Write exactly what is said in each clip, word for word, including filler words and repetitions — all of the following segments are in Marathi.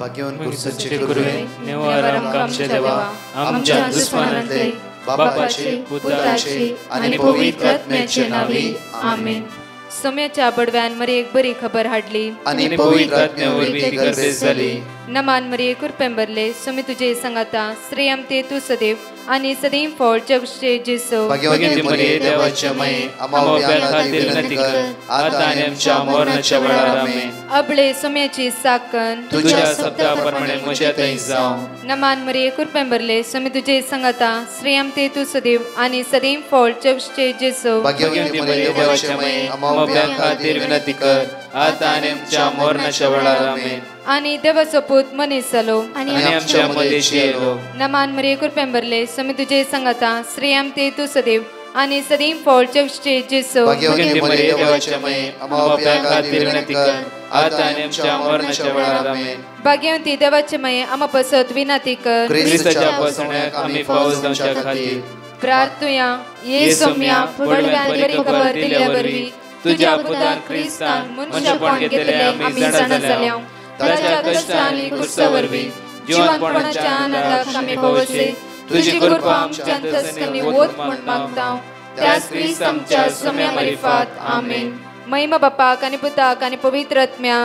भाग्यवान कुर्सचे गुरुवे निवार आमच्या देवा आमच्या दुश्मनांतले बापाचे पुत्राचे आणि पवित्र आत्म्याचे नावे आमेन. सोम्याच्या बडव्यान मरी एक बरी खबर हाडली आणि पवित्र आत्म्यावर भीती गर्देश झाली. नमान मरी कुरपेंबरले सोमी तुझे संगाता श्रेयम ते तू सदैव आणि सदैव फळ जगचे जेसो. भाग्यवती मरिये देवाच्या माये आम्हा खातीर विनंती कर आता आणि आमच्या मरणाच्या वेळार आमेन. अबळे सोम्याची साकन तुझ्या शब्दाप्रमाणे म्हज्या थंय जावं. नमान मरी कुरपेंबरले सोमी तुझे संगाता श्रेयम ते तू सदैव आणि सदैव फळ जगचे जेसो. भाग्यवती मरिये देवाच्या माये आम्हा खातीर विनंती कर आता आणि आमच्या मरणाच्या वेळार आमेन. आणि देवाचो पूत मनीस जालो आणि आमच्या मदेशी येलो. नमान मरी कुरपेंबरले सोमी तुझे संगाता श्रेयम ते तू सदैव आणि सदैव फळ जगचे जेसो. भाग्यवती मरिये देवाच्या माये आम्हा खातीर विनंती कर आता आणि आमच्या मरणाच्या वेळार आमेन. भाग्यवती देवाचे माये आम्हा पसत विनंती कर ख्रिस्ताच्या पसण्याक आम्ही पावस जावच्या खातीर प्रार्थुया. ये सोम्या बडव्यान बरी खबर दिल्या वरवी तुझ्या पुतान ख्रिस्तान मनुष्यपण घेतले आम्ही जाणा जाल्या. ताच्या कष्टांनी कुर्सावरवी जीवनपणाच्या आनंदाक आम्ही पावसे तुझी कृपा आमच्या अंतस्करणी वोत म्हण मागता. त्याच ख्रिस्त आमच्या सोम्या मरिफात आमेन. महिमा बापाक आणि पुताक आणि पवित्र आत्म्याक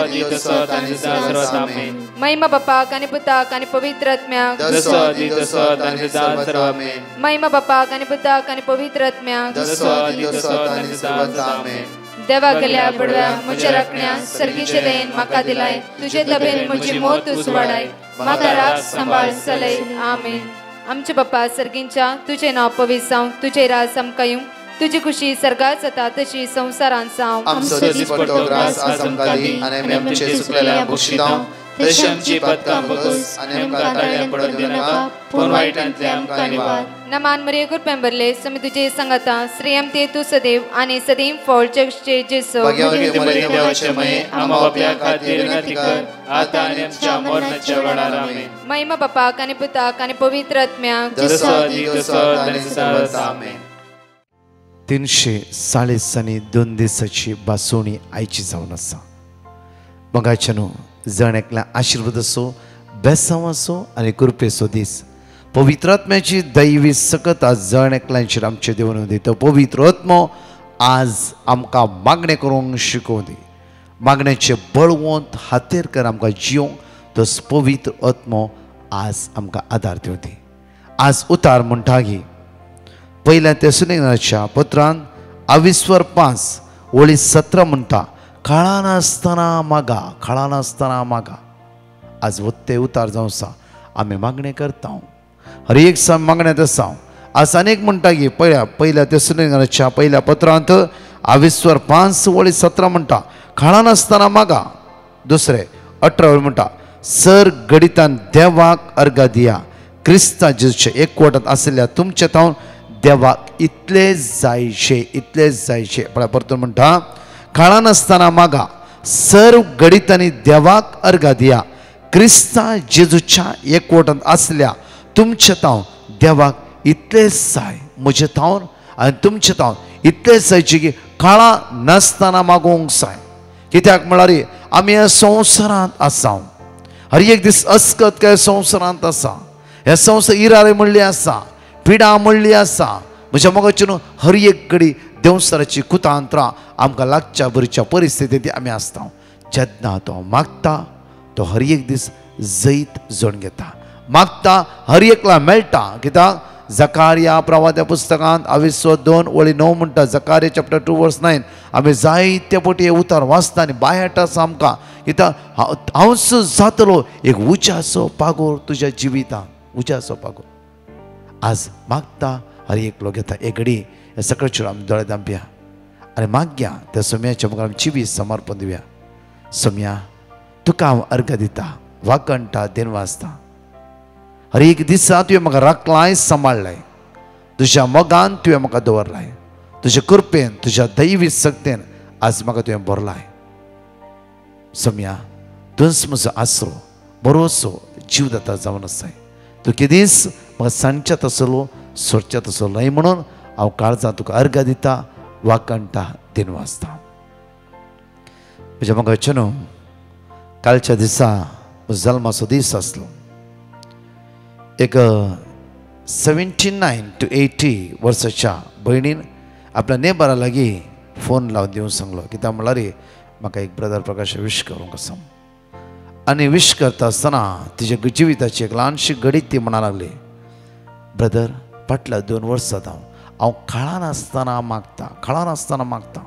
महिमा बापाक आणि पुताक आणि पवित्र आत्म्याक महिमा बापाक आणि पुताक आणि पवित्र आत्म्याक देवा गेल्या बडव्या म्हज्या राखण्या सर्गीचे देन म्हाका दिलाय. तुझे तबेन म्हजी मोत तूं वाडाय म्हाका राख सांबाळ चलय आमेन. आमचे बापा सर्गींच्या तुझे नाव पवित्र जावं तुझे राज आमकां येवं तुझी खुशी सर्गात जाता तशी संसारांत जावं. आमचो दिसपट्टो ग्रास आज आमकां दी आनी आमी आमचे सुकलेल्या बक्षितांव तशी आमची पातकां बगस आनी आमकां ताळ्यां पडूंक दिनाका पूण वायटांतले आमकां निवार. नमान मरिये कुरपेंबरले सोमी तुझे संगाता श्रेयम ते तू सदैव आणि सदैव फळ जगचे जेसो. भाग्यवती मरिये देवाचे माये आम्हा बापया खातीर विनंती कर आता आनी आमच्या मरणाच्या वेळार आमेन. महिमा बापाक आणि पुताक आणि पवित्र आत्म्याक आमेन. तीनशे चाळीस आनी दोन दिसाची बासोणी आयची जावन आसा. मगाच्यान जण एकल्या आशिर्वाद असो बेसांव असो आनी कृपेचो दीस पवित्र आत्म्याची दैवी सकत आज जण एकल्यांचेर आमचे देवन दिता. पवित्र आत्मो आज आमकां मागणें करूंक शिकोवं दी. मागण्याचे बळवंत हातेर कर आमकां जियोंक तस पवित्र आत्मो आज आमकां आदार दिवं दी. आज उतार म्हणटा की पहिल्या तेसुनिकनाच्या पत्रांत अविस्वर पांच ओळी सतरा म्हणटा काळा नासतना मागा काळा नासतना मागा. आज वत्ते उतार जावं आसा आमी मागणें करता हर एक सम मागण्यात आसा. आज अनेक म्हणटा की पळया पहिल्या तेसुनिकनाच्या पहिल्या पत्रांत अविस्वर पांच ओळी सतरा म्हणटा काळा नासतना मागा. दुसरे अठरा ओळी म्हणटा सर गडितान देवाक अर्घ दिया क्रिस्ता जेजूचे एकवटांत आसलेल्या तुमचे तावन देवाक इतलेच जायचे इतलेच जायचे. पळय परतून म्हणटा काळा नासतना मागा सर्व गडितांनी देवाक अर्घ दिया क्रिस्ता जेजूच्या एकवटांत आसल्या तुमचे तावन देवाक इतलेच जाय. म्हजे तावन आनी तुमचे तावन इतलेच जायचे की काळा नासतना मागोवंक जाय. कित्याक म्हळ्यार आमी ह्या संवसारांत आसा. हर एक दीस अस्कत काय संवसारांत आसा. ह्या संवसार इराळे म्हणली आसा पिडा म्हणली आसा. म्हज्या मोगाची न्हू हर एक घडी देवसराची कुतांत्रां आमकां लागच्या बरीच्या परिस्थितींत आमी आसता. जेन्ना तो मागता तो हर एक दीस जैत जण घेता. मागता हर एकला मेळटा. कित्याक जकारिया प्रवाद्या पुस्तकांत अविस्व दोन ओळी णव म्हणटा जकारिया चॅप्टर टू वर्स नायन आमी जायते पटी हे उतार वाचता आनी बायट आसा आमकां. कित्याक हांवच जातलो एक उज्याचो पागोर तुज्या जिवितांत उज्याचो पागोर. आज मागता हर एक लोक घेता. एक घडी हे सगळ्याचेर आमी दोळे धांपया आनी मागया त्या सोम्याच्या मुखार आमी जिवीत समर्पण दिवया. सोम्या तुका हांव अर्घ दिता वाकणटा देन वाचता. हर एक दिसा तुवें म्हाका राखलाय सांबाळलाय. तुज्या मोगान तुवें म्हाका दवरलाय. तुज्या कृपेन तुज्या दैवी सक्तेन आज म्हाका तुवें भरलाय. सोम्या तुंच म्हजो आसरो बरोसो जीवदाता जावन आसाय. तूं केदीस म्हाका सांडच्यात आसलो सोडच्यात आसलो न्हय म्हणून हांव काळजां तुका अर्घ दिता वाकणटा दिन वाचता. म्हज्या मोगाचे न्हू कालच्या दिसा जल्माचो दीस आसलो. एक सेव्हन्टी नायन टू एटी वर्साच्या भयणीन आपल्या नेबरा लागीं फोन लावन दिवंक सांगलो. कित्याक म्हणल्यार रे म्हाका एक ब्रदर प्रकाश विश करूंक आसा. आनी विश करता आसतना तिच्या जिविताची एक ल्हानशी घडी ती म्हणा लागली, ब्रदर फाटल्या दोन वर्सां हांव हांव काळान आसतना मागता काळान आसतना मागता.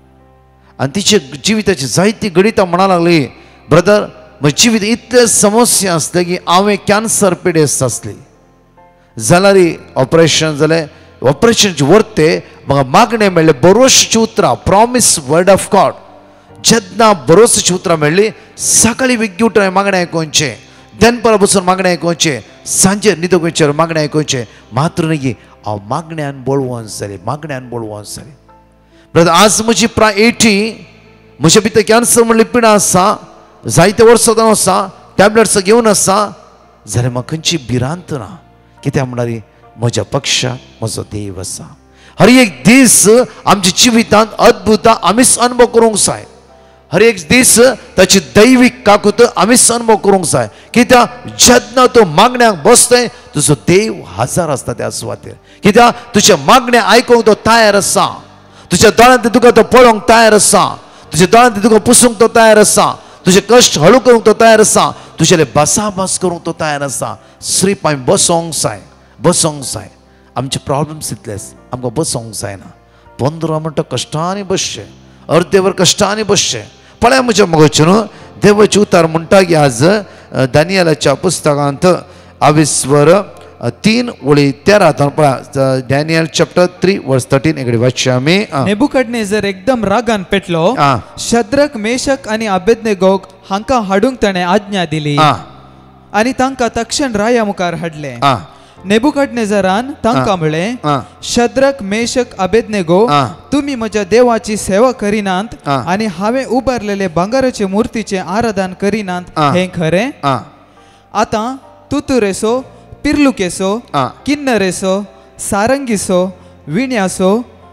आनी तिचे जिविताची जायती घडी ती म्हणा लागली, ब्रदर म्हजें जिवीत इतले समस्या आसले की हांवें कॅन्सर पिडेस्त आसली जाल्यार ऑपरेशन जालें. ऑपरेशनचे वर्ते म्हाका मागणें मेळ्ळें बरोवशीची उतरां प्रॉमीस वर्ड ऑफ गॉड. जेन्ना बरोवशीची उतरां मेळ्ळी सकाळीं विग्गी उठून मागणें आयकोवचें, दनपारां बसून मागणें आयकोवचें, सांजे न्हिदूंक वयचेर मागणें आयकोवचें. मात्र न्ही हांव मागण्यान बोळवंत जालें मागण्यान बोळवंत जालें. ब्रदर आज म्हजी प्राय एटी म्हज्या भितर कॅन्सर म्हणली पिडा आसा, जायते वर्सां जावन आसा, टॅबलेट्स घेवन आसा, जाल्यार म्हाका खंयची भिरांत ना. कित्याक म्हणल्यार म्हज्या पक्षाक म्हजो देव आसा. हर एक दीस आमच्या जिवितांत अद्भुतां आमीच अनुभव करूंक जाय. हर एक दीस ताची दैवीक काकूत आमीच अनुभव करूंक जाय. कित्याक जेन्ना तूं मागण्याक बसतय तुजो देव हजार आसता त्या सुवातेर. कित्याक तुजे मागणें आयकूंक तो तयार आसा, तुज्या दोळ्यांत तुका तो पळोवंक तयार आसा, तुज्या दोळ्यांत तुका पुसूंक तो तयार आसा, तुजे कश्ट हळू करूंक तो तयार आसा, तुजेले बसाबस करूंक तो तयार आसा. श्रीप आमी बसोंक जाय बसोंक जाय. आमचे प्रॉब्लेम्स इतलेच आमकां बसोंक जायना. पंदरा मिनटां कश्टांनी बसचें, अर्दे वर कश्टांनी बसचें. पळय म्हज्या मगोचे न्हू देवाचे उतार म्हणटा की आज दानियेलाच्या पुस्तकांत आविस्वर तीन वळी तेरा पळय Daniel chapter three verse thirteen एकडे वाचचे आमी. नेबुकदनेझर एकदम रागान पेटलो. शद्रक मेशक आनी अबेदनेगोक हांकां हाडूंक ताणें आज्ञा दिली आनी तांकां तक्षण राया मुखार हाडले. नेबुकदनेझरान तांकां म्हळें, शद्रक मेशक अबेदनेगो तुमी म्हज्या देवाची सेवा करिनात आनी हांवें उबारलेले भांगाराचे मुर्तीचे आराधन करिनात हें खरें? आतां तुतुरेसो, पिर्लुकेसो, किन्नरेसो, सारंगीसो, विण्यासो,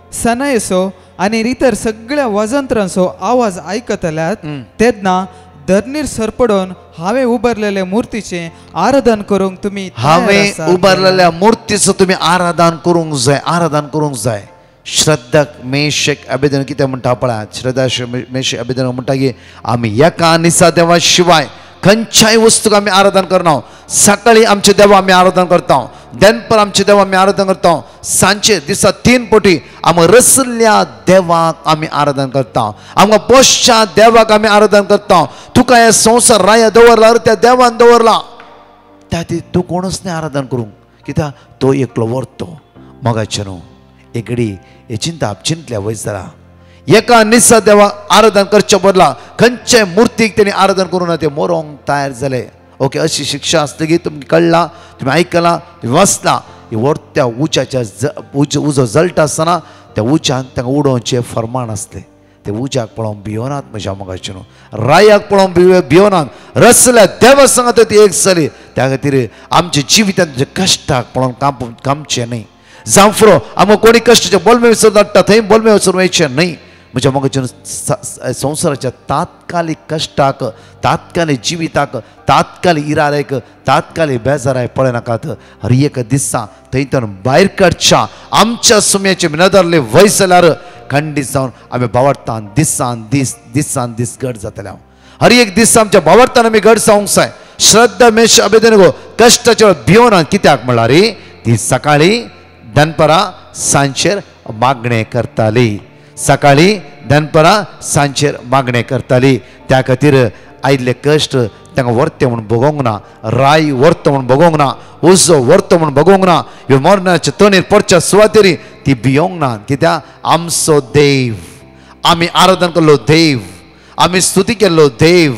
सनयसो आनी इतर सगळ्या वजंत्रांचो आवाज आयकतल्यात तेन्ना धरणीर सरपडोन हांवें उबारलेले मुर्तीचे आराधन करूंक तुमी हांवें उबारलेल्या मुर्तीचो तुमी आराधन करूंक जाय आराधन करूंक जाय. श्रद्धाक मेशक अबेदनेगो कितें म्हणटा पळय, श्रद्धा मेशक अबेदनेगो म्हणटा की आमी एका निसा देवा शिवाय खंयच्याय वस्तूक आमी आराधन करना. सकाळी आमचे देवा आमी आराधन करता, दनपार आमचे देवा आमी आराधन करता, सांजे दिसा तीन पोटी आमी रसल्या देवाक आमी आराधन करता, आमकां पोसच्या देवाक आमी आराधन करता. तुका हे संवसार राया दवरला त्या देवान दवरला त्या ती तूं कोणूच न्ही आराधन करूंक. कित्याक तो एकलो व्हरतो. मोगाचे न्हू एक घडी हे चिंता चिंतल्या वयस जाला. एका निसा देवा आराधन करच्या बदला खंयच्याय मुर्तीक तेणी आराधन करून ते मोरोंक तयार जाले. ओके, अशी शिक्षा आसतगी तुमकां कळला, तुम्ही आयकला, तुम्ही वाचला. व्हरत्या उज्याच्या उज उजो जळटा आसतना त्या उज्यान तांकां उडोवचें फर्माण आसलें. ते उज्याक पळोवन भियोनात म्हज्या मोगाचे न्हू, रायाक पळोवन भियो भियोनात, रसल्या देवा सांगात ती एक जाली. त्या खातीर आमच्या जिवितांत कश्टाक पळोवन काम कामचें न्ही. जावं फुरो आमकां कोणी कश्टाचे बोलमे विसरून धाडटा थंय बोलमे विसरून वयचें न्ही. म्हज्या मोगाचे संवसाराच्या तात्कालीक कश्टाक, तात्कालीक जिविताक, तात्कालीक इरारेक, तात्कालीक बेजाराय पळयनाकात. हर एक दिसा थंयच्यान भायर काडच्या आमच्या सुम्याचे नदरले वयस जाल्यार खंडीत जावन आमी भावार्थान दिसान दीस दिसान दीस घट जातले. हर एक दीस आमच्या भावार्थान आमी घट जावंक जाय. श्रद्धा मेश अबेदनेगो कश्टाचे वेळ भियोनात. कित्याक म्हळ्यार ती सकाळी दनपारां सांजेर मागणें करताली, सकाळी दनपारां सांजेर मागणें करताली. त्या खातीर आयिल्ले कश्ट तांकां वर्ते म्हूण भोगोंक ना, राय वर्त म्हूण भोगोंक ना, उजो वर्त म्हूण भोगोंक ना. ह्यो मरणाच्या तोणीर पडच्या सुवातेरी ती भियोंक ना. कित्याक आमचो देव, आमी आराधन केल्लो देव, आमी स्तुती केल्लो देव,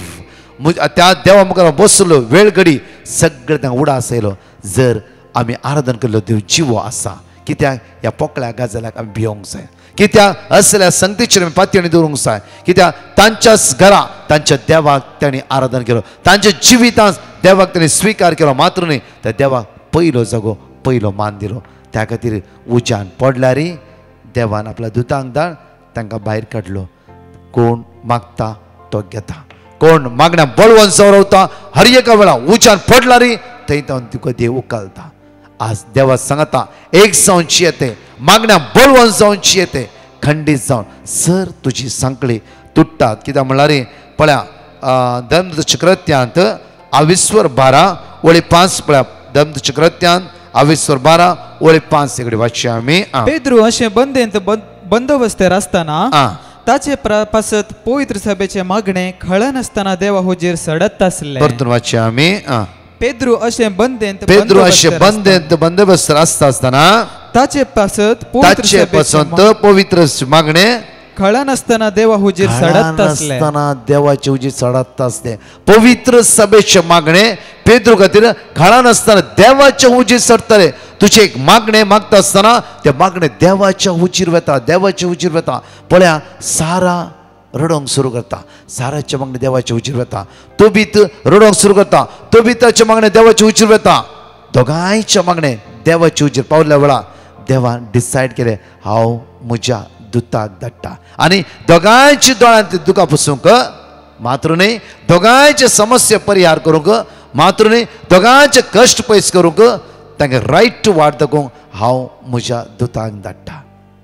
त्या देवा मुखार बसलो वेळ घडी सगळें तांकां उडास येयलो. जर आमी आराधन केल्लो देव जिवो आसा. कित्याक ह्या पोकळ्या गाजाल्याक आमी भियोंक जाय. कित्याक असल्या संगतीचेर आमी पातयेणी दवरूंक जाय. कित्याक तांच्याच घरा तांच्या देवाक तांणी आराधन केलो, तांच्या जिवितांत देवाक तांणी स्विकार केलो. मात्र न्ही त्या देवाक पयलो जागो पयलो मान दिलो. त्या खातीर उज्यान पडल्यार देवान आपल्या दुतांक धाड तांकां भायर काडलो. कोण मागता तो घेता, कोण मागण्या बळवून सौरवता हर एका वेळा उचार पडला रे थंय तुका देव उखलता. आज देवा सांगता एक जावची येते मागण्या बळवून जावची येते खंडीत जावन सर तुझी सांकळी तुटतात कित्याक म्हणल्यार रे पळया धर्मचक्रत्यांत आविस्वर बारा ओळी पांच पळया धर्मचक्रत्यांत आविस्वर बारा ओळी पांच इकडे वाचया आमी. पेद्रू अशे बंदेंत बंदोबस्तेर आसतना ताचे पासत पवित्र सभेचे मागणे खळ नासतना देवा हुजीर सडत आसले. परतून वाचया आमी. पेद्रू अशे बंदेंत पेद्रू अशे बंदेंत बंदोबस्त आसता आसतना ताचे पासत ताचे पासत पवित्र मागणे खळ नासतना देवा हुजीर सडत आसले. देवाचे हुजीर सडत आसले. पवित्र सभेचे मागणे पेद्रू खातीर खळा नासतना देवाचे हुजीर सडतले. तुझे एक मागणे मागता आसतना ते मागणे देवाच्या हुजीर वता देवाचे हुजीर वता. पळया सारा रडोंक सुरू करता साराचे मागणे देवाचे हुजीर वता. तोबीत रडोंक सुरू करता तोबिताचे मागणे देवाचे हुजीर वता. दोगांयचे मागणे देवाचे हुजीर पावल्या वेळा देवान डिसायड केले हांव म्हज्या दुताक धाडटा आनी दोगांयच्या दोळ्यांत दुकां पुसूंक मात्र न्ही दोगांयचे समस्या परिहार करूंक मात्र न्ही दोगांयचे कश्ट पयस करूंक तांकां रायट टू वाट दाखोवंक हांव म्हज्या दुताक धाडटा.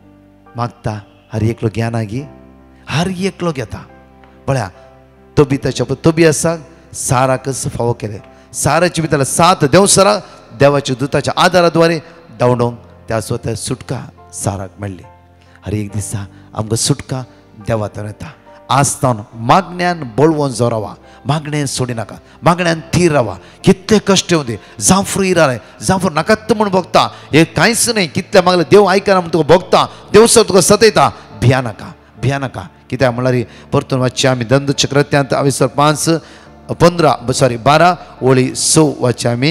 मागता हर एकलो ज्ञाना गी हर एकलो घेता. पळया तोबिताच्या तोबी आसा साराकच फावो केले साराच्या भितर सात देवसराक देवाच्या दुताच्या आदाराद्वारे धांवडोवंक त्या स्वता सुटका साराक मेळ्ळी. हर एक दिसा आमकां सुटका देवातून येता. आसतावन मागण्यान बळवून जो रावा मागणें सोडी नाका मागण्यान थीर रावा. कितले कश्ट येवं दी जांफर इराले जांफर नाकात म्हूण भोगता हे कांयच न्ही कितले मागले देव आयकना म्हूण तुका भोगता देव सो तुका सतयता भिया नाका भिया नाका. कित्याक म्हळ्यार परतून वाचचे आमी दंद चक्रत्यांत आविस्वर पांच पंदरा सॉरी बारा ओळी स वाचचे आमी.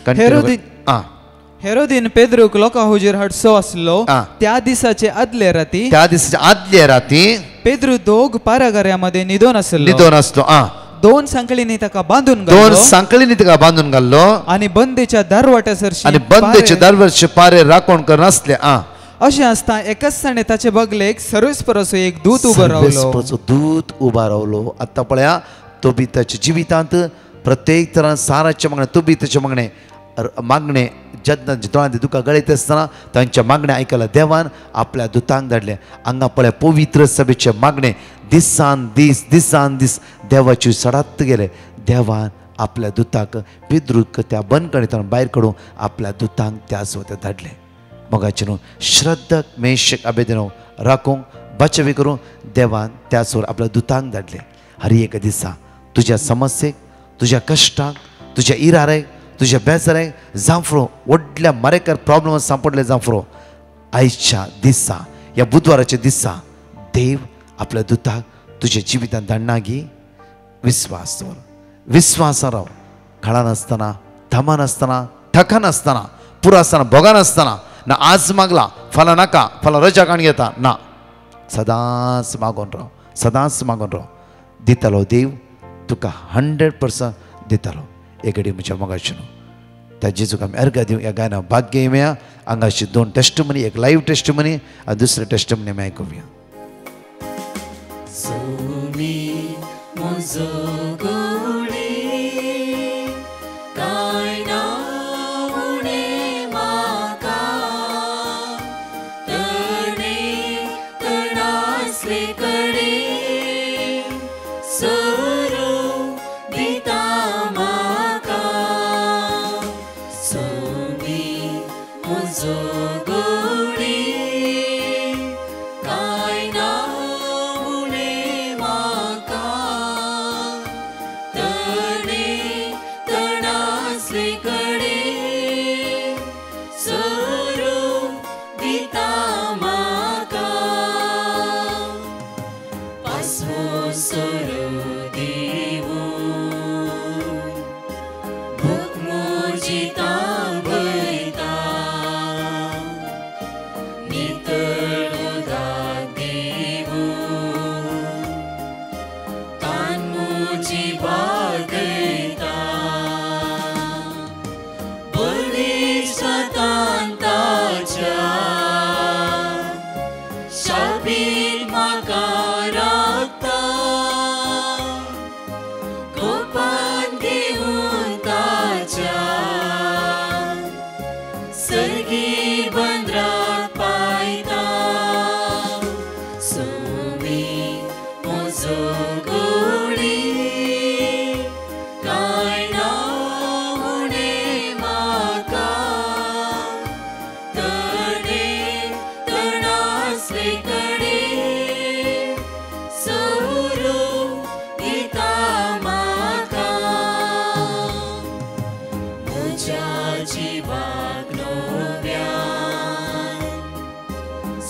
आं हेरोदीन पेद्रूक लोकां हुजीर हाडसो आसलो त्या दिसाचे आदले राती त्या दिसाचे आदले राती पेद्रू दोग पारागाऱ्यामध्ये निदोन आसलो निदोन आसलो. आं दोन सांकळींनी ताका बांधून दोन सांकळींनी ताका बांधून घाल्लो आनी बंदेच्या दारवाट्यासर आनी बंदेचे दारवाट्याचे पारे राखण करनासले. आं अशें आसता एकाच ताणे ताचे बगलेक सर्वेस्पराचो एक दूत उबो रावलो दूत उबा रावलो. आतां पळया तोबिताच्या जिवितांत प्रत्येक तरान साराचे मागणे तोबिताचे मागणे मागणे जेन्ना दोळ्यांत दुकां गळयता आसतना तांच्या मागण्या आयकला देवान आपल्या दुतांक धाडले. हांगा पळय पवित्र सभेचे मागणे दिसान दीस दिसान दीस देवाची सडात गेले. देवान आपल्या दुताक पेद्रूक त्या बंदखणींतल्यान भायर काडून आपल्या दुतांक त्या स्वता धाडले. मोगाचे न्हू श्रद्धक मेशक अबेदनो राखूंक बचावी करून देवान त्या सोर आपल्या दुतांक धाडले. हर एक दिसा तुज्या समस्येक तुज्या कश्टाक तुज्या इरारेक तुझ्या बेजारेक जांफरो व्हडल्या मारेकार प्रॉब्लम सांपडले जांफरो आयच्या दिसा ह्या बुधवाराच्या दिसा देव आपल्या दुताक तुझ्या जिवितांत धाडना गी. विस्वास दवर विस्वासान राव खळा नासतना थमा नासतना ठका नासतना पुरो आसतना भोगा नासतना ना आज मागला फाल्यां नाका फाल्यां रजा काण घेता ना सदांच मागोन राव सदांच मागोन राव दितालो देव तुका हंड्रेड पर्संट दितालो. एकडे म्हज्या मोगाचे न्हू त्या जेजूक आमी अर्घ दिवं ह्या गायना भाग्य येवया. हांगाशी दोन टेस्ट मनी एक लायव्ह टेस्ट मनी आनी दुसरे टेस्ट मनी आमी आयकुया.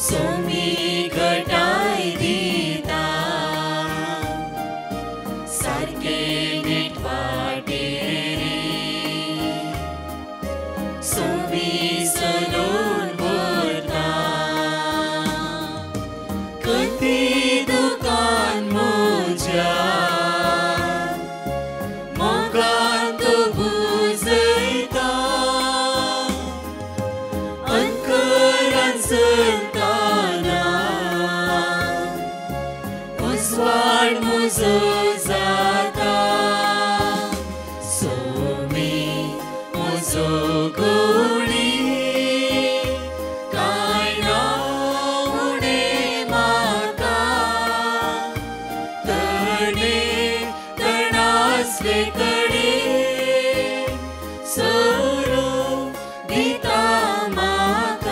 सोमी घटाय दिता सारके नीट वाटेरी सोमी सलोन भरता कधी दुकान मोज्या मोगान तो बुजयता अंकरान संताना उजवाड मुजो जाता सोमी मुजो गोळी काय ना उणे म्हाका तणे तणासले कडे सोरो दिता म्हाका.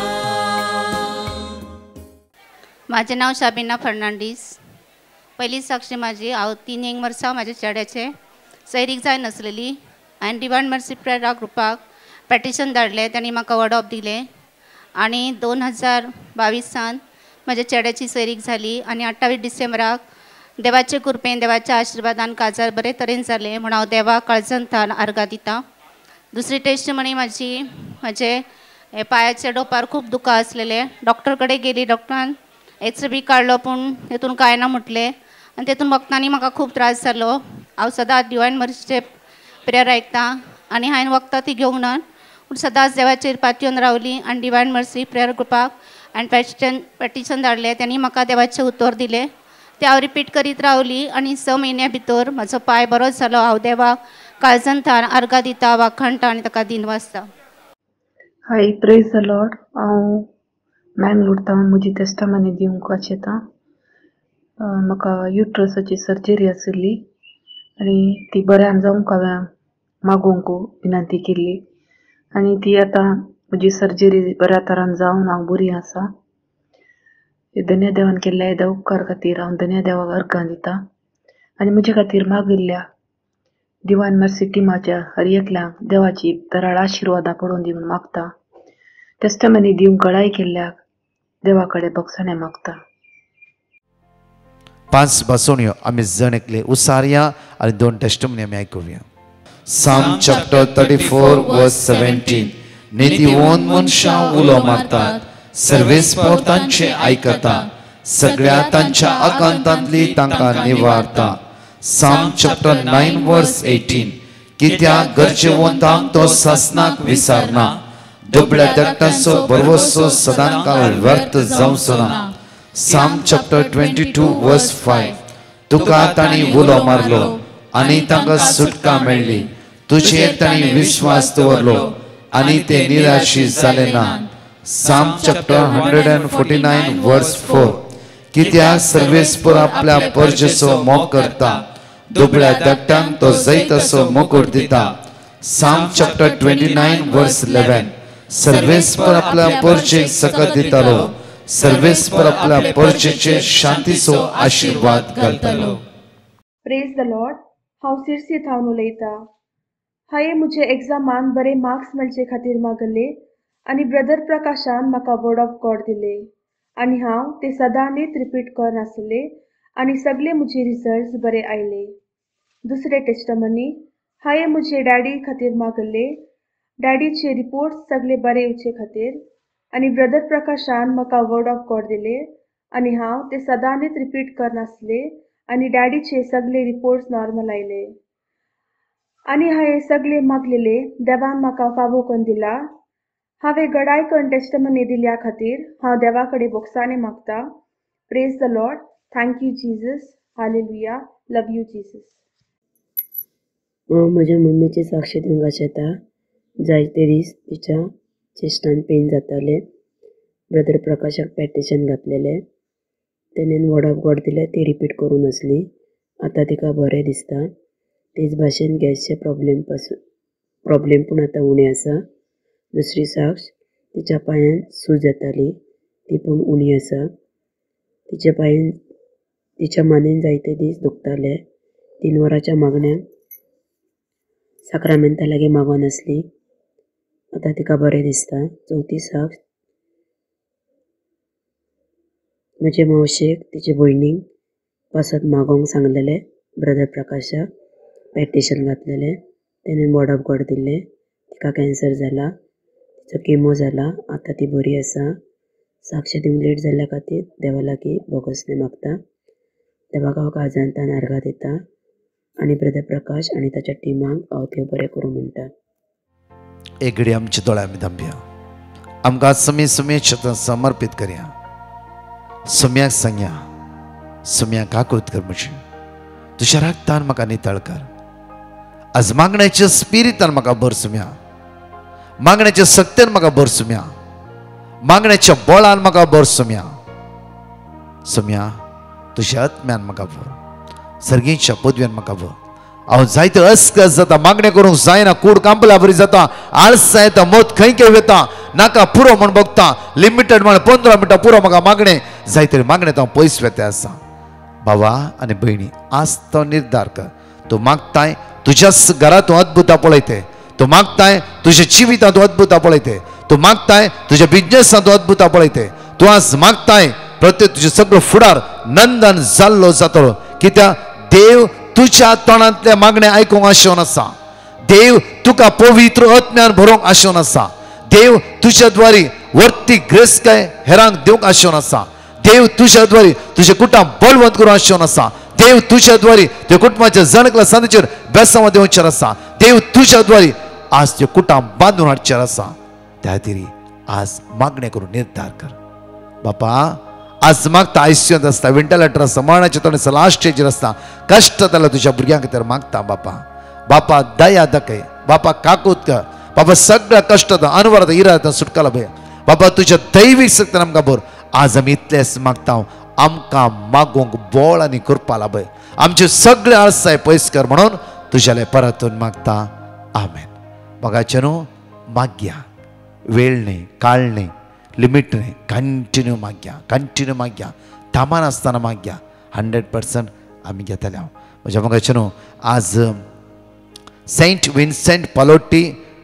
माझे नाव शाबिना फर्नांडीस. पहिली साक्षी माझी हांव तीन एक वर्सां म्हाज्या चेड्याचे सैरीक जाय नासलेली. हांवें डिवायन मर्सी प्रेयर ग्रुपाक पॅटिशन धाडलें, तांणी म्हाका वर्ड ऑफ दिलें आनी दोन हजार बावीसान म्हज्या चेड्याची सैरीक जाली आनी अठ्ठावीस डिसेंबराक देवाचे कृपेन देवाच्या आशिर्वादान काजार बरे तरेन जालें म्हूण हांव देवाक काळजंतान आर्गां दितां. दुसरी टेस्ट म्हणी म्हाजी म्हजे हे पांयाच्या डोपार खूब दुकां आसलेले. डॉक्टर कडेन गेली, डॉक्टरान एक्सरे बी काडलो पूण तेतून कांय ना म्हटलें आनी तेतून वखदांनी म्हाका खूब त्रास जालो. हांव सदांच डिवायन मर्सीचे प्रेयर आयकतां आनी हांवें वखदां ती घेवंक ना पूण सदांच देवाचेर पातयेवन रावली आनी डिवायन मर्सी प्रेयर ग्रुपाक हांवें पॅटिशन पॅटिशन धाडलें. त्यांनी म्हाका देवाचें उतर दिलें. ते हांव रिपीट करीत रावली आनी स म्हयन्या भितर म्हजो पांय बरो जालो. हांव देवाक काळजंतान आर्गां दिता, वाखाणटा आनी ताका दिन वाजता. Hi, praise the Lord. हांव मँगलोर तावन म्हजी टेस्टामनी दिवंक वाचयतां. म्हाका युट्रसाची सर्जरी आशिल्ली आनी ती बऱ्यान जावंक हांवें मागोवंक विनंती केल्ली आनी ती आतां म्हजी सर्जरी बऱ्या तरान जावन हांव बरी आसा. धन्य देवान केल्ल्या ह्या उपकार खातीर हांव धन्य देवाक अर्गां दितां आनी म्हजे खातीर मागिल्ल्या डिवायन मर्सी टिमाच्या हर एकल्यांक देवाची तराळ आशिर्वादां पडोवन दी म्हूण मागता. टेस्टामनी दिवंक कळाय केल्ल्याक देवा कडेन बक्षणे मागता. पांच बासोण्यो आमी जण एकले उसारया आनी दोन टेस्टमनी आमी आयकुया. Psalm chapter thirty four verse seventeen. नितीवंत मनशां उलो मारतात, सर्वेस्पर तांचे आयकता, सगळ्या तांच्या आकांतांतली तांकां निवारता. Psalm chapter nine verse eighteen. कित्याक गरजेवंतांक तो सासनाक विसारना, दुबळ्या दट्टाचो बरवसो सदां काळ व्यर्थ जावचो ना. Psalm chapter twenty two verse five. तुका तांणी उलो मारलो आनी तांकां सुटका मेळ्ळी, तुजेर तांणी विश्वास दवरलो आनी ते निराशी जाले ना. Psalm chapter hundred and forty nine verse four. कित्याक सर्वेस्पर आपल्या परजेचो मोग करता, दुबळ्या दट्टांक तो जैताचो मुकुट दिता. Psalm chapter twenty nine verse eleven. सर्वेस्पर आपल्या परजेक सकत दितालो, सर्वेस्पर आपल्या परजेचे शांतीचो आशीर्वाद घालतालो. Praise the Lord. हांव सिरसी थावन उलयतां. हाये म्हजे एग्जामान बरे मार्क्स मेळचे खातीर मागले आनी ब्रदर प्रकाशान म्हाका वर्ड ऑफ गॉड दिले आनी हांव ते सदांच रिपीट करनासले आनी सगळे म्हजे रिजल्ट्स बरे आयले. दुसरे टेस्टमनी. हाये म्हजे डॅडी खातीर मागले. डॅडीचे रिपोर्ट्स सगळे बरे येवचे खातीर आनी ब्रदर प्रकाशान म्हाका वर्ड ऑफ गॉड दिले आनी हांव ते सदांच रिपीट करनासले आनी डॅडीचे सगळे रिपोर्ट्स नॉर्मल आयले आनी हांवें सगळे मागलेले देवान म्हाका फावो करून दिला. हांवें गडाय करून टेस्टमनी दिल्या खातीर हांव देवा कडेन बोगसाणे मागता. Praise the Lord. Thank you Jesus. Hallelujah. Love you Jesus. हांव म्हज्या मम्मीची साक्षी दिवंक आशेता. जायते दीस तिच्या चेस्टान पेन जाताले. ब्रदर प्रकाशाक पॅटिशन घातलेले, तेणेन वर्ड ऑफ गॉड दिले, ती रिपीट करूं नासली. आतां तिका बरें दिसता. तेच भाशेन गॅसचे प्रॉब्लेम पासून प्रॉब्लेम पूण आतां उणें आसा. दुसरी साक्ष, तिच्या पांयान सूज येताली, ती पूण उणी आसा. तिच्या पांयान तिच्या मानेन जायते दीस दुखताले. तीन वरांच्या मागण्यांक साक्रामेंता लागीं मागोन आसली. आतां तिका बरें दिसता. चवथी साक्ष, म्हजे मावशेक तिचे भयणीक पासत मागोंक सांगलेले ब्रदर प्रकाशाक पॅटिशन घातलेले तेणें वर्ड ऑफ गॉड दिल्ले तिका कॅन्सर जाला तिचो केमो जाला आतां ती बरी आसा साक्ष दिवंक लेट जाल्ल्या खातीर देवा लागीं बोगसणे मागता देवाक हांव काळजांतल्यान आर्गां दिता आनी ब्रदर प्रकाश आनी ताच्या टिमाक हांव देव बरें करूं म्हणटा. एक घडी आमच्या दोळ्या आमी धांपया आमकां समी समी समर्पीत करया. सुम्याक सांगया सुम्याक काकूत कर म्हजी तुज्या रक्तान म्हाका नितळ कर. आज मागण्याच्या स्पिरितान म्हाका भर सुम्या मागण्याच्या सक्तेन म्हाका भर सुम्या मागण्याच्या बळान म्हाका भर सुम्या सुम्या तुज्या आत्म्यान म्हाका भर सर्गीच्या पदव्यान म्हाका भर. हांव जायते अस्कस जाता मागणे करूंक जायना कूड कांपल्या बरी जाता आळसां येता मोत खंय खंय वता नाका पुरो म्हण बघता लिमिटेड म्हण पंदरा मिनटां पुरो म्हाका मागणे जायतरी मागणेत हांव पयस वेते आसा. भावा आनी भयणी आज तो निर्धार कर तूं मागताय तुज्याच घरांत तूं अद्भुतां पळयते तूं मागताय तुज्या जिवितांत तूं अद्भुतां पळयते तूं मागताय तुज्या बिजनेसांत तूं अद्भुतां पळयते तूं आज मागताय प्रत्येक तुजें सगळो फुडार नंदन जाल्लो जातलो कित्याक देव तुज्या तोंडांतले मागणे आयकूंक आशेवन आसा. देव तुका पवित्र आत्म्यान भरोवंक आशेवन आसा. देव तुज्या द्वारी वर्ती ग्रेस्काय हेरांक दिवंक आशेवन आसा. देव तुज्या द्वारी तुजें कुटुंब बळवंत करूंक आशेवन आसा. देव तुज्या द्वारी त्या कुटुंबाच्या जणकल्या संदेचेर बेसांव दिवचेर आसा. देव तुज्या द्वारी आज ते कुटुंब बांदून हाडचेर आसा. त्या खातीर आज मागणे करून निर्धार कर. बापा आज मागता आयसीयूंत आसता वेंटिलेटर आसता मरणाच्या तोंडार लास्ट स्टेजीर आसता कश्ट जाल्यार तुज्या भुरग्यां खातीर मागता बापा. बापा दया दाखय बापा काकूत कर बाबा सगळ्या कश्टांत अनवरात इरात सुटकाला भय बाबा तुज्या दैवीक शक्तीन आमकां भर. आज आमी इतलेंच मागता आमकां मागोवंक बोळ आनी कृपा लाभय आमचे सगळे आळसाय पयस कर म्हणून तुज्याले परतून मागता आमेन. बघाचे न्हू मागया वेळ न्ही काळ न्ही लिमिट न्ही कंटिन्यू मागया कंटिन्यू मागया थांबान आसतना मागया हंड्रेड पर्संट आमी घेतले. हांव म्हज्या मगाचे न्हू आज saint Vincent Pallotti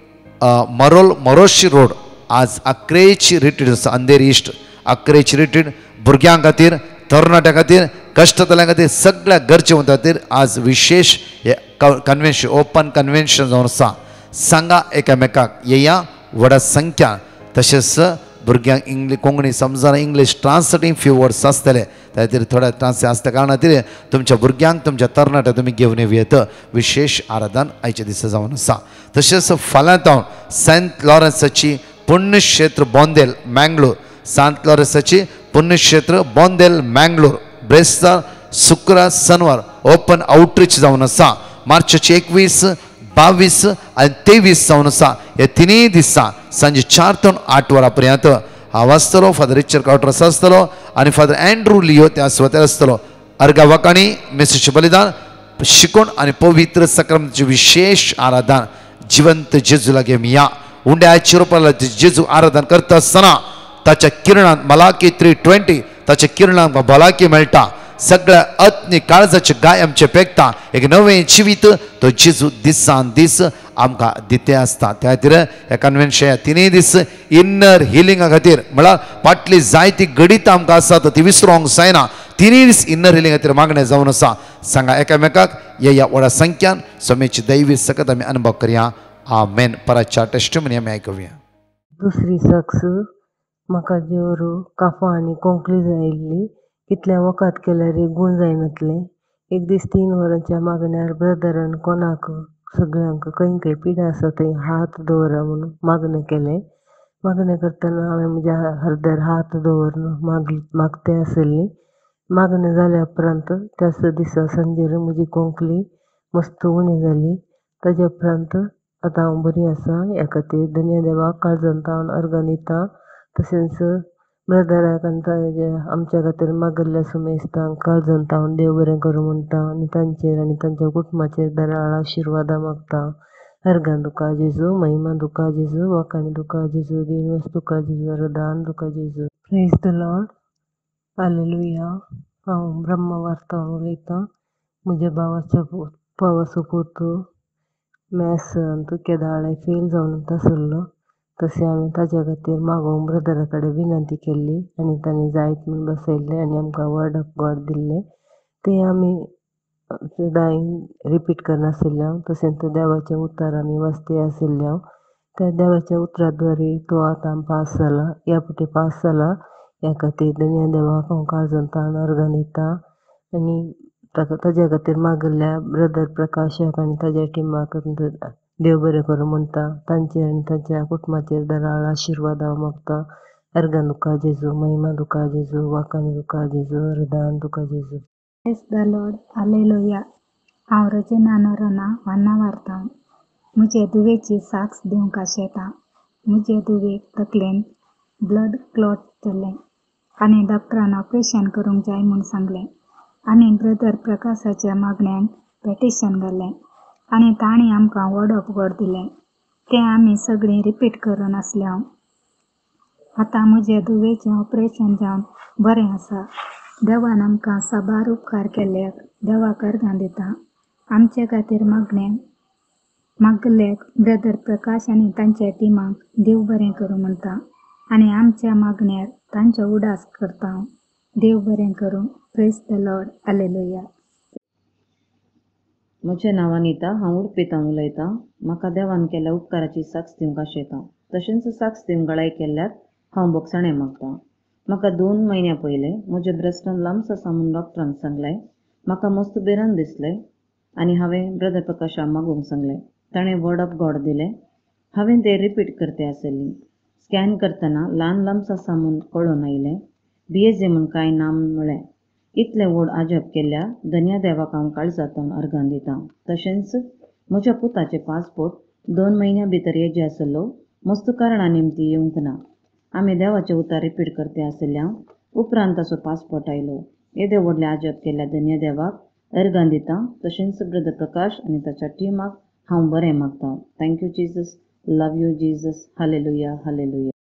Marol Moroshi road आज अकरेची रिट्रीट आसा अंधेरी इश्ट अकरेची रिट्रीट भुरग्यां खातीर तरणाट्यां खातीर कश्टतल्या खातीर सगळ्या गरजेवंतां खातीर आज विशेष कन्वेन्शन ओपन कन्वेन्शन जावन आसा. सांगा एकामेकाक येया व्हड संख्या तशेंच भुरग्यांक इंग्लीश कोंकणी समजना इंग्लीश ट्रान्सलेटींग फ्यू वर्ड्स आसतले त्या खातीर थोड्या ट्रान्सलेट आसल्या कारणान खातीर तुमच्या भुरग्यांक तुमच्या तरणाट्यांक तुमी घेवन येत विशेष आराधन आयच्या दिसा जावन आसा. तशेंच फाल्यां जावन सेंट लॉरन्साची पुण्यक्षेत्र बोंदेल मँगलोर सांत लॉरन्साची पुण्यक्षेत्र बोंदेल मँगलोर ब्रेस्तार शुक्रार शनिवार ओपन आउटरीच जावन आसा. मार्चाची एकवीस बावीस आनी तेवीस जावन आसा. हे तिनूय दिसा सांजे चार ते आठ वरां पर्यंत हांव आसतलो फादर रिचर्ड कावट्रस आसतलो आनी फादर एंड्रू लियो त्या सुवातेर आसतलो. अर्गा वाकाणी मेसेचे बलिदान शिकोण आनी पवित्र सक्रामेंताचें विशेष आराधन जिवंत जेजू लागीं आमी या उंड्या चिरोपाला जेजू आराधन करता आसतना ताच्या किरणांत मलाकी थ्री ट्वेंटी ताच्या किरणांत आमकां भलायकी मेळटा. सगळ्या अत्नी काळजाचे गाय आमचे पेकता एक नवें जिवीत तो जेजू दिसान दीस आमकां दिते आसता. त्या खातीर ह्या कन्वेन्शन ह्या तिनूय दीस इन्नर हिलिंगा खातीर म्हळ्यार फाटली जायती गणितां आमकां आसात ती विसरोंक जायना. तिनूय दीस इन्नर हिलिंगा खातीर मागणें जावन आसा. सांगा एकामेकाक हे ह्या व्हडा संख्यान सोमेची दैवी सकत आमी अनुभव करया. आमेन. पराच्या टेस्टिमनी आमी आयकुया. दुसरी सक्स म्हाका जोरू काफा आनी कोंकणी जायिल्ली कितल्या वखद केल्यार गूण जायनातलें. एक दीस तीन वरांच्या मागण्यार ब्रदरान कोणाक सगळ्यांक खंय खंय पिडा आसा थंय हात दवरा म्हणून मागणें केलें. मागणें करतना हांवें म्हज्या हृदयार हात दवरून माग मागतें आसली. मागणें जाल्या उपरांत त्याच दिसा सांजेर म्हजी कोंकणी मस्त उणी जाली. ताज्या उपरांत आतां हांव बरी आसा. ह्या खातीर धन्य देवाक काळजांत हांव अर्गां दितां. तशेंच ब्रदराक आनी ताज्या आमच्या खातीर मागिल्ल्या सुमेस्तांक काळजांत हांव देव बरें करूं म्हणटा आनी तांचेर आनी तांच्या कुटुंबाचेर दराळ आशिर्वादा मागता. अर्गां तुका जेजू महिमा तुका जेजू वाकाणी तुका जेजू दिनवस तुका जेजू वरदान तुका जेजू. Praise the Lord. हालेलुया. हांव ब्रह्म वार्तावन उलयतां. म्हज्या भावाच्या भावाचो पूत मॅथ्सांत केदाळे फेल जावन आसलो तशें हांवें ताज्या खातीर मागोवंक ब्रदरा कडेन विनंती केल्ली आनी ताणें जायत म्हूण बसयल्लें आनी आमकां वर्ड ऑफ गॉड दिल्लें तें आमी सदांय रिपीट करनाशिल्ल्यान तशेंच देवाचें उतर आमी वाचता आशिल्ल्यान त्या देवाच्या उतराद्वारे तो आतां पास जाला ह्या फावटी पास जाला ह्या खातीर धन्य देवाक हांव काळजांतल्यान अर्गां दिता आनी ताका ताज्या खातीर मागिल्ल्या ब्रदर प्रकाशक आनी ताज्या टिमाक देव बरें करूं म्हणटा तांचेर आनी तांच्या कुटुंबाचेर दराळ आशिर्वाद हांव मागता अर्गां तुका जेजू महिमा तुका जेजू वाखाणी तुका जेजू अर्दान तुका जेजू. Praise the Lord, hallelujah. हांव रजना नोराना वान्ना वार्ता म्हजे दुवेची साक्ष दिवंक आशेता. म्हजे दुवेक तकलेन ब्लड क्लॉट जाल्लें आनी डॉक्टरान ऑपरेशन करूंक जाय म्हूण सांगलें आनी ब्रदर प्रकाशाच्या मागण्यान पेटिशन घालें आनी तांणी आमकां वर्ड ऑफ गॉड दिलें तें आमी सगळीं रिपीट करून आसल्या. आतां म्हजे दुवेचें ऑपरेशन जावन बरें आसा. देवान आमकां साबार उपकार केल्याक देवाक अर्गां दिता. आमचे खातीर मागणें मागल्याक ब्रदर प्रकाश आनी तांच्या टिमाक देव बरें करूं म्हणटा आनी आमच्या मागण्यार तांचो उडास करता. देव बरें करूं. Praise the Lord, hallelujah. म्हजें नांव अनिता. हांव उडपीतां उलयतां. म्हाका देवान केल्ल्या उपकाराची साक्ष दिवंक आशेता. तशेंच साक्ष दिवंक गळाय केल्ल्याक हांव बोगसणें मागतां. म्हाका दोन म्हयन्या पयलें म्हज्या ब्रेस्टान लम्स आसा म्हूण डॉक्टरान सांगलें. म्हाका मस्त बेरान दिसलें आनी हांवें ब्रदर प्रकाशाक मागूंक सांगलें. ताणें वर्ड ऑफ गॉड दिलें. हांवें तें रिपीट करतें आसली. स्कॅन करतना ल्हान लम्स आसा म्हूण कळून आयलें. बी एस जे म्हूण कांय ना म्हळें. इतलें व्हड आजब केल्ल्या धन्य देवाक हांव काळजांतल्यान अर्गां दितां. तशेंच म्हज्या पुताचें पासपोर्ट दोन म्हयन्या भितर येवचे आसलो. मस्त कारणां निमती येवंक ना. आमी देवाचें उतर रिपीट करतें आसल्यान उपरांत ताचो पासपोर्ट आयलो. येदें व्हडलें आजब केल्ल्या धन्य देवाक अर्गां दितां. तशेंच ब्रदर प्रकाश आनी ताच्या टिमाक हांव बरें मागतां. Thank you Jesus. Love you Jesus. Hallelujah, hallelujah.